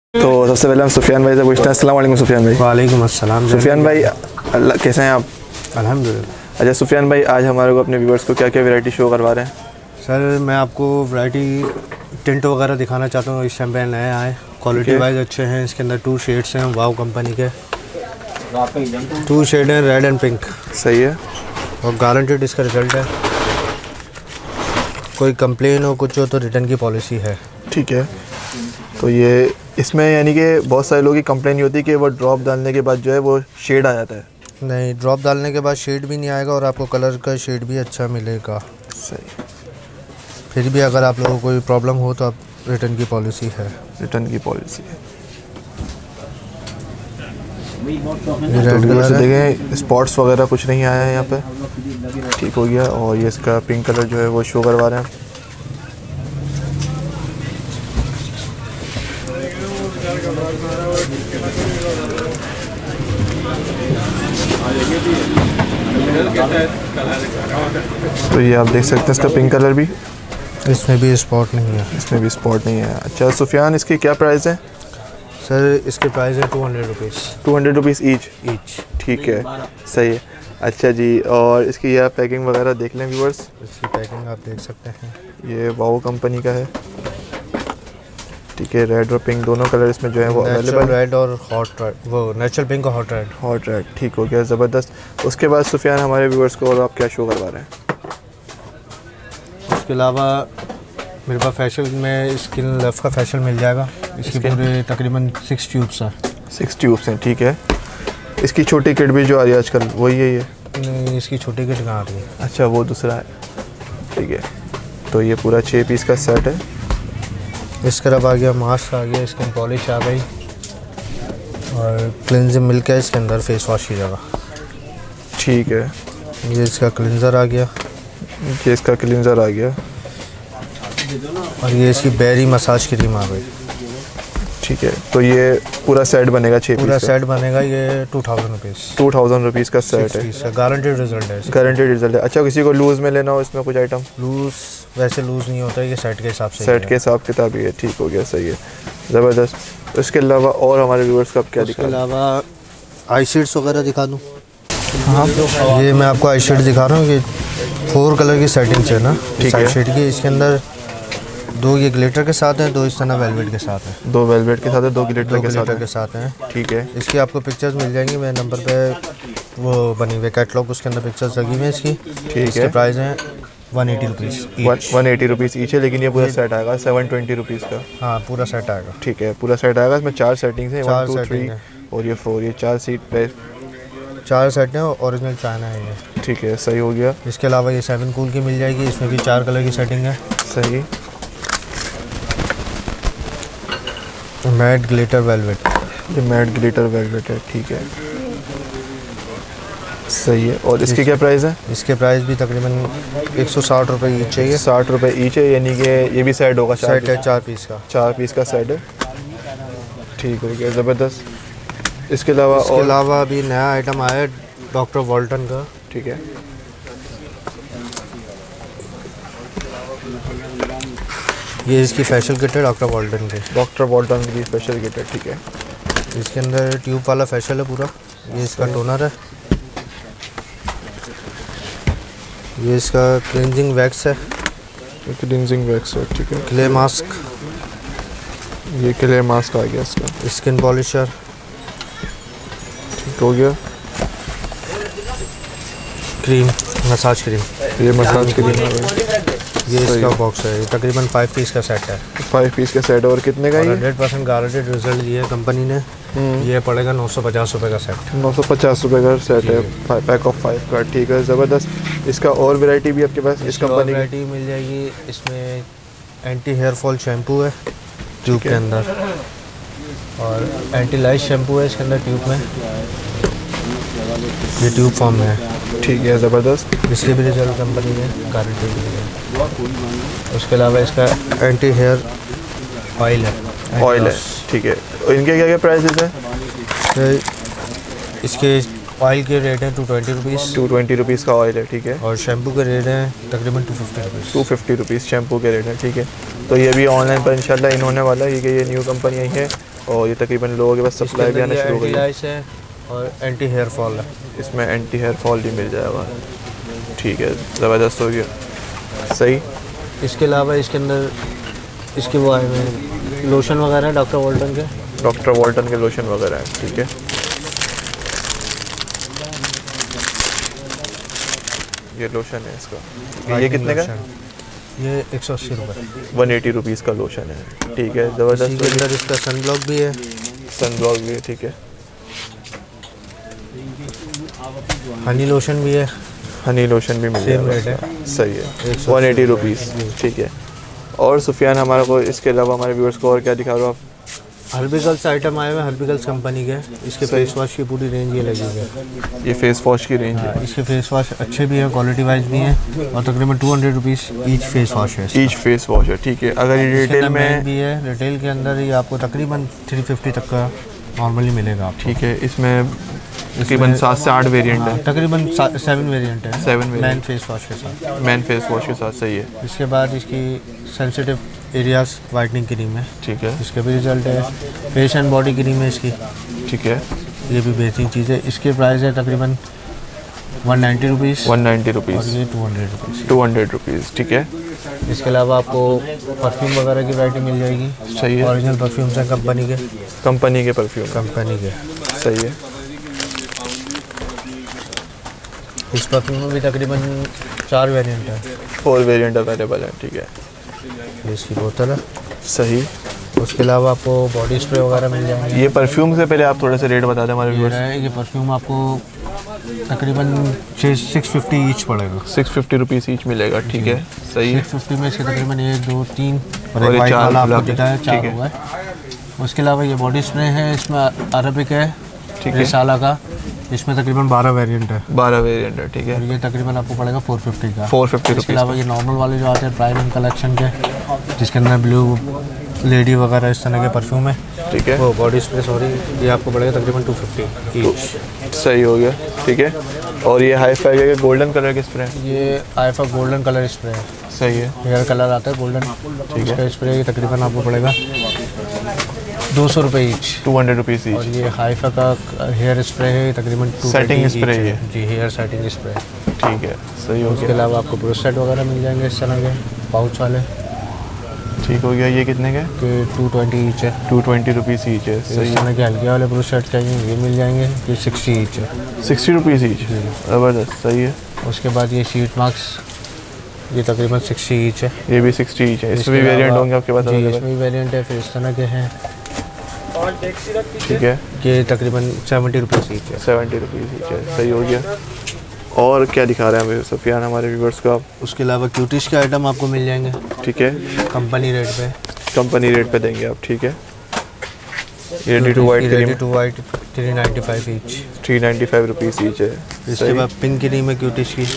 तो सबसे पहले हम सुफियान भाई से पूछते हैं। अस्सलाम वालेकुम सुफियान भाई। वालेकुम अस्सलाम। सुफियान भाई कैसे हैं आप? अल्हम्दुलिल्लाह। अच्छा सुफियान भाई, आज हमारे को अपने व्यूवर्स को क्या क्या वैरायटी शो करवा रहे हैं? सर मैं आपको वैरायटी टिंट वगैरह दिखाना चाहता हूँ। इस टाइम पे नए आए, क्वालिटी वाइज अच्छे हैं। इसके अंदर 2 शेड्स हैं वाव कंपनी के। 2 शेड हैं, रेड एंड पिंक। सही है। और गारंटेड इसका रिजल्ट है। कोई कंप्लेन हो कुछ हो तो रिटर्न की पॉलिसी है। ठीक है। तो ये इसमें यानी कि बहुत सारे लोगों की कंप्लेन ये होती है कि वो ड्रॉप डालने के बाद जो है वो शेड आ जाता है। नहीं, ड्रॉप डालने के बाद शेड भी नहीं आएगा और आपको कलर का शेड भी अच्छा मिलेगा। सही। फिर भी अगर आप लोगों को कोई प्रॉब्लम हो तो आप रिटर्न की पॉलिसी है। रिटर्न की पॉलिसी है। ये रेड कलर है। देखें स्पॉट्स वगैरह कुछ नहीं आया है यहाँ पे। ठीक हो गया। और ये इसका पिंक कलर जो है वो शो करवा रहे हैं। तो ये आप देख सकते हैं इसका पिंक कलर भी। इसमें भी स्पॉट नहीं है। इसमें भी स्पॉट नहीं है। अच्छा सुफियान, इसकी क्या प्राइस है? सर इसके प्राइस है 200 रुपीज़। 200 rupees each. ठीक है, सही है। अच्छा जी, और इसकी यह पैकिंग वगैरह देख लें व्यूअर्स। इसकी पैकिंग आप देख सकते हैं। ये वाओ कंपनी का है। ठीक है, रेड और पिंक दोनों कलर इसमें जो है वो अवेलेबल। रेड और हॉट रेड, वो नेचुरल पिंक और हॉट रेड। ठीक हो गया, ज़बरदस्त। उसके बाद सुफियान हमारे व्यूअर्स को और आप क्या शो करवा रहे हैं? उसके अलावा मेरे पास फैशन में स्किन लेफ्ट का फैशन मिल जाएगा। इसके पूरे तकरीबन 6 ट्यूब्स हैं। 6 ट्यूब्स हैं। ठीक है। इसकी छोटी किट भी जो आ रही है आजकल वही है ये? नहीं, इसकी छोटी किट कहाँ आ रही है। अच्छा, वो दूसरा है। ठीक है। तो ये पूरा 6 पीस का सेट है। स्क्रब आ गया, मास्क आ गया, स्किन पॉलिश आ गई और क्लिनजिंग मिल्क है इसके अंदर, फेस वॉश की जगह। ठीक है। ये इसका क्लिनज़र आ गया। ये इसका क्लींजर आ गया। और ये इसकी बेरी मसाज क्रीम आ गई। ठीक है। तो ये पूरा सेट बनेगा 6 पीस पूरा का? सेट बनेगा। ये 2000 रुपीज़। 2000 रुपीज़ का सेट है। गारंटेड रिजल्ट है। गारंटेड रिजल्ट है। अच्छा, किसी को लूज़ में लेना हो इसमें कुछ आइटम? लूज़ वैसे लूज़ नहीं होता है, ये सेट के हिसाब से। सेट के हिसाब किताब ही है। ठीक हो गया, सही है, ज़बरदस्त। इसके अलावा और हमारे व्यूअर्स को आप क्या दिखा? इसके अलावा आई शेड्स वगैरह दिखा दूँ? हाँ, ये मैं आपको आई शेड दिखा रहा हूँ। ये 4 कलर की सेटिंग्स है ना। ठीक है। आई शेड की इसके अंदर 2 ये ग्लिटर के साथ हैं, 2 इस तरह वेलवेट के साथ हैं। 2 वेलवेट के साथ है, 2 ग्लिटर के साथ हैं। ठीक है। इसकी आपको पिक्चर्स मिल जाएंगी मेरे नंबर पे, वो बनी हुई कैटलॉग, उसके अंदर पिक्चर्स लगी हुई हैं इसकी। ठीक है। प्राइस है 180 रुपीज़। 180 रुपीज़ ईच है, लेकिन ये पूरा सेट आएगा 720 रुपीज़ का। हाँ, पूरा सेट आएगा। ठीक है, पूरा सेट आएगा। इसमें 4 सेटिंग्स हैं, 1 2 3 है। और ये 4, ये 4 सीट पे 4 सेट हैं। ओरिजिनल चाइना है ये। ठीक है, सही हो गया। इसके अलावा ये 7 कूल की मिल जाएगी। इसमें भी 4 कलर की सेटिंग है। सही। Matte glitter velvet. ये मैट ग्लिटर वेलवेट है। ठीक है, सही है। और इसकी क्या प्राइस है? इसके प्राइस भी तकरीबन 160 रुपये ईच चाहिए। 60 रुपये ईच है, यानी कि ये भी सेट होगा? सेट है 4 पीस का। 4 पीस का सेट है। ठीक हो गया, ज़बरदस्त। इसके अलावा अभी नया आइटम आया है डॉक्टर वॉल्टन का। ठीक है। ये इसकी स्पेशल किट है डॉक्टर वॉल्टन की। डॉक्टर वॉल्टन की स्पेशल किट है। ठीक है। इसके अंदर ट्यूब वाला फेशियल है पूरा। ये इसका टोनर है। ये इसका क्लींजिंग वैक्स है। क्लींजिंग वैक्स है। ठीक है। Clay mask. ये क्ले मास्क आ गया इसका। Skin polisher. ठीक हो गया। Cream, massage cream. ये मसाज क्रीम आ गई। ये इसका बॉक्स है। ये तकरीबन 5 पीस का सेट है। 5 पीस का सेट। और कितने का ये? 100% गारंटेड रिजल्ट दिया है कंपनी ने। ये पड़ेगा 950 रुपये का सेट। 950 रुपये का सेट है, पैक ऑफ 5 का। ठीक है, ज़बरदस्त। इसका और वैरायटी भी आपके पास इस कंपनी की? वैरायटी मिल जाएगी। इसमें एंटी हेयर फॉल शैम्पू है ट्यूब के अंदर, और एंटी लाइट शैम्पू है इसके अंदर ट्यूब में। ये ट्यूब फॉर्म में है। ठीक है, ज़बरदस्त। इसके भी रिजल्ट कंपनी ने गारंटी दी है। उसके अलावा इसका एंटी हेयर ऑयल है। ठीक है। और इनके क्या क्या प्राइसेस हैं? तो इसके ऑयल के रेट है 220 रुपीज़। 220 रुपीज़ का ऑयल है। ठीक है। और शैम्पू के रेट है तकरीबन 250 रुपीज़। 250 रुपीज़ शैम्पू के रेट है। ठीक है। तो ये भी ऑनलाइन पर इंशाल्लाह इन होने वाला है, ये न्यू कंपनी आई है और ये तकरीबन लोगों के पास सप्लाई भी आना शुरू हो गई है और एंटी हेयर फॉल है। इसमें एंटी हेयर फॉल भी मिल जाएगा। ठीक है, ज़बरदस्त हो गया। सही। इसके अलावा इसके अंदर इसके वो आए हुए लोशन वगैरह हैं डॉक्टर वॉल्टन के लोशन वगैरह हैं। ठीक है, ये लोशन है इसका। ये कितने का? ये 180 रुपये। 180 रुपीज़ का लोशन है। ठीक है, ज़बरदस्त। इसके अंदर इसका सन ब्लॉक भी है। ठीक है। हनी लोशन भी है। हनी लोशन भी मिल जाएगा। सही है, 180 रुपीज़। ठीक है। और सुफियान हमारे को इसके अलावा हमारे व्यूअर्स को और क्या दिखा रहे हो आप? हर्बिकल्स आइटम आए हुए हैं, हर्बिकल्स कंपनी के। इसके फेस वॉश की पूरी रेंज ये लगी है। ये फेस वॉश की रेंज है। इसके फेस वॉश अच्छे भी हैं, क्वालिटी वाइज भी हैं और तकरीबन 200 रुपीज़ ईच फेस वॉश है। ईच फेस वॉश है। ठीक है। अगर ये रिटेल में भी है, रिटेल के अंदर ही आपको तकरीबन 350 तक का नॉर्मली मिलेगा आप। ठीक है। इसमें तकरीबन 7 से 8 वेरिएंट है। तकरीबन 7 वेरिएंट है। 7 मैन फेस वॉश के साथ। मैन फेस वॉश के साथ। सही है। इसके बाद इसकी सेंसिटिव एरियाज वाइटनिंग क्रीम है। ठीक है। इसके भी रिजल्ट है। फेस एंड बॉडी क्रीम है इसकी। ठीक है। ये भी बेहतरीन चीज़ है। इसके प्राइस है तकरीबन 190 रुपीज़। 190 रुपीज़। और ये 200 रुपीज़। 200 रुपीज़। ठीक है। इसके अलावा आपको परफ्यूम वगैरह की वैरायटी मिल जाएगी। सही है। ओरिजिनल परफ्यूम्स हैं कंपनी के परफ्यूम। कंपनी के। सही है। इस परफ्यूम में भी तकरीबन 4 वेरिएंट है। 4 वेरिएंट अवेलेबल है। ठीक है। इसकी बोतल है। सही। उसके अलावा आपको बॉडी स्प्रे वगैरह मिल जाएंगे। ये परफ्यूम से पहले आप थोड़े से रेट बता दें हमारे व्यूअर्स। ये परफ्यूम आपको तकरीबन 650 ईच पड़ेगा। 650 रुपीज़ ईच मिलेगा। ठीक है। सही है। 650 में इसके तकरीबन 1 2 3 और वाइट वाला आपको दिखा है, 4 है। हुआ है। उसके अलावा ये बॉडी स्प्रे है, इसमें अरबिक है। ठीक है। रिसाला का। इसमें तकरीबन 12 वेरिएंट है। 12 वेरिएंट है। ठीक है। और ये तकरीबन आपको पड़ेगा 450 का। 450 इसके अलावा ये नॉर्मल वाले जो आते हैं प्राइम कलेक्शन के, जिसके अंदर ब्लू लेडी वगैरह इस तरह के परफ्यूम है। ठीक है। वो बॉडी स्प्रे ये आपको पड़ेगा तकरीबन 250 ईच। सही हो गया। ठीक है। और ये हाई फाई का गोल्डन कलर के स्प्रे है। ये आईफा गोल्डन कलर स्प्रे है। सही है। हेयर कलर आता है गोल्डन। ठीक है। इसका स्प्रे ये तकरीबन आपको पड़ेगा 200 रुपये ईच। 200 rupees each. और ये हाइफा का हेयर स्प्रे है तकरीबन 220 सेटिंग स्प्रे है। जी, हेयर सेटिंग स्प्रे। ठीक है। सही हो गया। उसके अलावा आपको ब्रश सेट वगैरह मिल जाएंगे इस तरह के पाउच वाले। ठीक हो गया। ये कितने के? 220 ईच है। 220 रुपीज़ ईच है। सही। इस तरह के हल्के वाले ब्रश सेट चाहिए ये मिल जाएंगे। ये 60 ईच है। 60 रुपीज़ ईच। ज़बरदस्त। सही है। उसके बाद ये शीट मार्क्स, ये तकरीबन 60 ईच है। ये भी 60 ईच है। इसमें भी वेरिएंट होंगे आपके पास? इसमें भी वेरिएंट है। फिर इस तरह के हैं। ठीक है। ये तकरीबन 70 रुपीज़ ईच है। 70 रुपीज़ ईच है। सही हो गया। और क्या दिखा रहे हैं हमें सुफियान हमारे व्यूअर्स को आप? उसके अलावा क्यूटिश के आइटम आपको मिल जाएंगे। ठीक है। कंपनी रेट पे देंगे आप। ठीक है। Ready to white 395 each. 395 rupees each है। इसके बाद पिंक क्रीम है क्यूटिश की।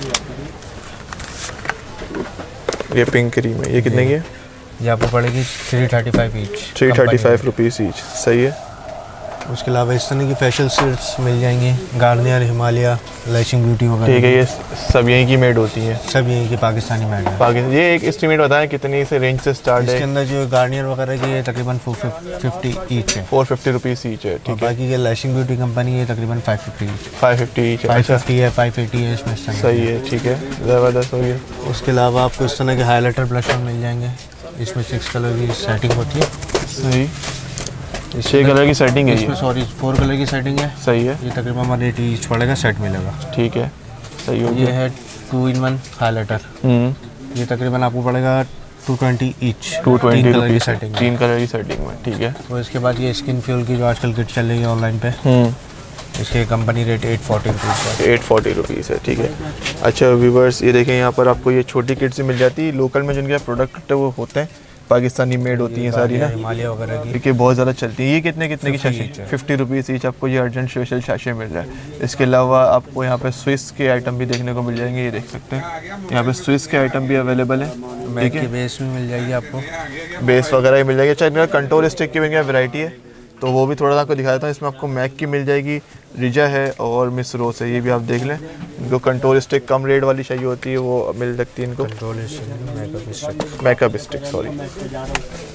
ये पिंक क्रीम है। ये कितने की है? ये आपको पड़ेगी 335 ईच। 335 rupees each. सही है। उसके अलावा इस तरह की फेशियल सीट्स मिल जाएंगी। गार्नियर, हिमालय, लैशिंग ब्यूटी वगैरह। ठीक है। ये सब यहीं की मेड होती हैं? सब यहीं की पाकिस्तानी मेड है। पाकिस्तान। ये एक एस्टिमेट बताएं कितनी से रेंज से स्टार्ट है? इसके अंदर जो गार्नियर वगैरह की है तकरीबन 450 ईच है। 450 रुपीज़ ईच है। ठीक है। बाकी ये लैशिंग ब्यूटी कंपनी है तकरीबन 550 ईच। 550 ईच है। 550 है, 580 है इसमें। सही है। ठीक है। ज़बरदस्त हो गया। उसके अलावा आपको इस तरह के हाईलाइटर ब्लशर मिल जाएंगे। इसमें 6 कलर की सेटिंग होती है। सही। 6 कलर की सेटिंग है। इसमें सॉरी 4 कलर की सेटिंग है। सही है। ये तकरीबन हमारे 80 ईच पड़ेगा, सेट मिलेगा। ठीक है। सही हो ये गया। है 2-in-1 हाईलाइटर। ये तकरीबन आपको पड़ेगा 220 ईच। 220 कलर की रुपीज़। सेटिंग 3 कलर की सेटिंग में। ठीक है। तो इसके बाद ये स्किन फ्यूल की जो आजकल किट चल रही है ऑनलाइन पे, इसके कंपनी रेट 840 रुपीज़ है। 840 रुपीज़ है। ठीक है। अच्छा व्यूवर्स, ये देखें यहाँ पर आपको ये छोटी किट से मिल जाती है। लोकल में जिनके प्रोडक्ट वो होते हैं पाकिस्तानी मेड होती हैं सारी ना, हिमालय वगैरह की। देखिए बहुत ज़्यादा चलती है। ये कितने की शाशी? 50 रुपीज़ ईच आपको ये अर्जेंट स्पेशल शाशे मिल रहा है। इसके अलावा आपको यहाँ पे स्विस के आइटम भी देखने को मिल जाएंगे। ये देख सकते हैं यहाँ पे स्विस के आइटम भी अवेलेबल है। ठीक है। बेस में मिल जाएगी आपको, बेस वगैरह भी मिल जाएगी। अच्छा इनका कंट्रोल स्टिक की भी वैरायटी है तो वो भी थोड़ा सा आपको दिखा देता हूँ। इसमें आपको मैक की मिल जाएगी, रिजा है और मिस रोज है। ये भी आप देख लें। इनको कंट्रोल स्टिक कम रेट वाली चाहिए होती है वो मिल सकती है इनको। Control makeup stick sorry.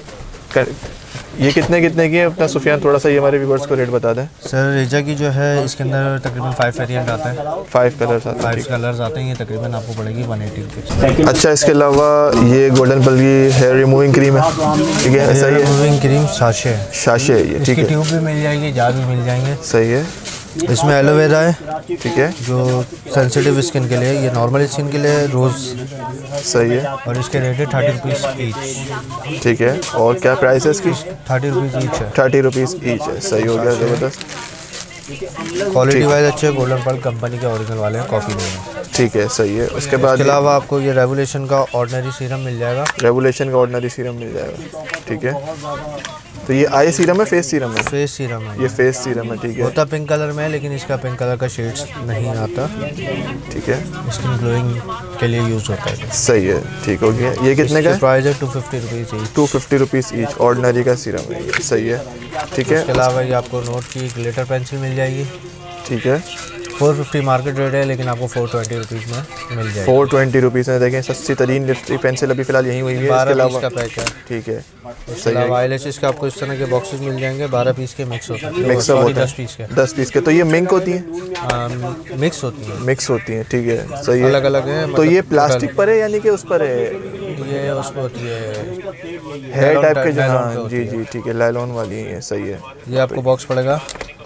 ये कितने की है अपना सुफियान, थोड़ा सा ये हमारे व्यूवर्स को रेट बता दें। सर रेजा की जो है इसके अंदर तकरीबन 5 वेरिएंट आता है, 5 कलर्स आते हैं, 5 कलर्स आते हैं। ये तकरीबन आपको पड़ेगी 180 रुपीज़। अच्छा, इसके अलावा ये गोल्डन पल की हेयर रिमूविंग क्रीम है, ठीक है, सही है। रिमूविंग क्रीम साशे है, साशे है ये, ठीक है। ट्यूब भी मिल जाएगी, जार भी मिल जाएंगे, सही है। इसमें एलोवेरा है, ठीक है, जो सेंसिटिव स्किन के लिए, ये नॉर्मल स्किन के लिए रोज़, सही है। और इसके रेट है 30 रुपीज़ ईच, ठीक है। और क्या प्राइस है इसकी? 30 रुपीज़ ईच है, 30 रुपीज़ ईच है, सही हो गया, ज़बरदस्त। क्वालिटी वाइज अच्छे गोल्डन पर्ल कंपनी के ओरिजिनल वाले हैं, कॉफ़ी नहीं है, ठीक है, सही है। उसके बाद इसके अलावा आपको ये रेवोल्यूशन का ऑर्डिनरी सीरम मिल जाएगा, रेवोल्यूशन का ऑर्डिनरी सीरम मिल जाएगा, ठीक है। तो ये आई सीरम है, फेस सीरम है? फेस सीरम है, ये फेस सीरम है, ठीक है। होता पिंक कलर में है, लेकिन इसका पिंक कलर का शेड्स नहीं आता, ठीक है, स्किन ग्लोइंग के लिए यूज़ होता है, सही है, ठीक हो गया। ये कितने का है? प्राइस है 250 rupees each, 250 rupees each, ordinary का सीरम है ये, सही है, ठीक है। इसके अलावा ये आपको नोट की ग्लिटर पेंसिल मिल जाएगी, ठीक है। 450 मार्केट रेट है, लेकिन आपको 420 रुपीज़ में मिल जाएगी, 420 रुपीज़ में। देखें, सस्ती तरीन लिपस्टिक पेंसिल अभी फ़िलहाल यहीं हुई है। 12 पीस का पैक है, ठीक है, इसके अलावा आईलैशेस के आपको इस तरह के बॉक्सेस मिल जाएंगे, 12 पीस के मिक्स होते हैं, मिक्स होते हैं, 10 पीस के, 10 पीस के। तो ये मिंक होती हैं, मिक्स होती है, मिक्स होती हैं, ठीक है, सही है। अलग अलग है। तो ये प्लास्टिक पर है यानी कि उस पर है, ये उस पर होती है हेयर टाइप के जो, हाँ जी जी, ठीक है, लाइलॉन वाली है, सही है। ये आपको बॉक्स पड़ेगा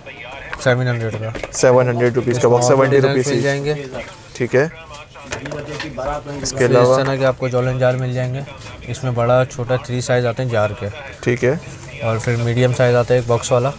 700 का, 700 रुपीज़ का बॉक्स, 70 रुपीज़ मिल जाएंगे, ठीक है। इसके इस अलावा तरह के आपको जॉलन जार मिल जाएंगे, इसमें बड़ा छोटा 3 साइज़ आते हैं जार के, ठीक है, और फिर मीडियम साइज़ आता है एक बॉक्स वाला,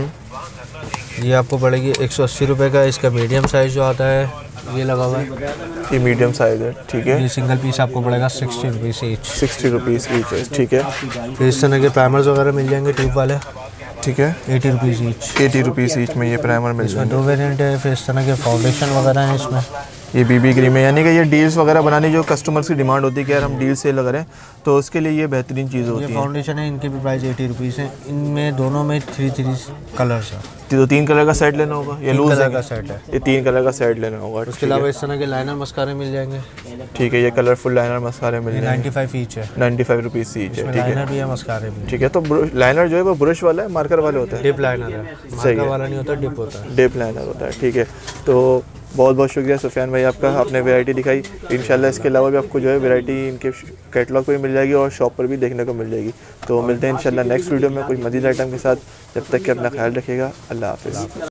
ये आपको पड़ेगी 180 रुपये का। इसका मीडियम साइज़ जो आता है ये लगा हुआ है, ये मीडियम साइज़ है, ठीक है। ये सिंगल पीस आपको पड़ेगा 60 रुपीज़ ईच, 60 रुपीज़ ईच है, ठीक है। फिर इस तरह के प्राइमर्स वगैरह मिल जाएंगे ट्यूब वाले, ठीक है, 80 रुपीज़ ईच, 80 रुपीज़ ईच में ये प्राइमर मिल इसमें जाएगा। 2 वेरिएंट है। फिर इस तरह के फाउंडेशन वगैरह हैं इसमें, ये बीबी क्रीम है, यानी कि ये डील्स वगैरह बनाने जो कस्टमर्स की डिमांड होती है कि यार हम डील सेल करें, तो उसके लिए ये बेहतरीन चीज़ होती है। ये फाउंडेशन है, इनके भी प्राइस 80 रुपीज़ है। इनमें दोनों में 3 कलर्स हैं, तो 3 कलर का सेट लेना होगा, ये लूज कलर का सेट है, ये 3 कलर का सेट लेना होगा। उसके अलावा इस तरह के लाइनर मस्कारे मिल जाएंगे, ठीक है, ये कलरफुल लाइनर मस्कारे मिल जाएंगे, 95 ईच है, 95 रुपीज़ ईच है, ठीक लाइनर है, भी है, मस्कारे भी, ठीक है। तो लाइनर जो है वो ब्रश वाला है, मार्कर वाले होता है? डिप लाइनर है, मार्कर वाला नहीं होता, डिप होता है, डिप लाइनर होता है, ठीक है। तो बहुत बहुत शुक्रिया सुफियान भाई आपका, आपने वैरायटी दिखाई। इंशाल्लाह इसके अलावा भी आपको जो है वैरायटी इनके कैटलॉग पर मिल जाएगी और शॉप पर भी देखने को मिल जाएगी। तो मिलते हैं इंशाल्लाह नेक्स्ट वीडियो में कोई मज़ीद आइटम के साथ। जब तक कि अपना ख्याल रखिएगा, अल्लाह हाफ़िज़।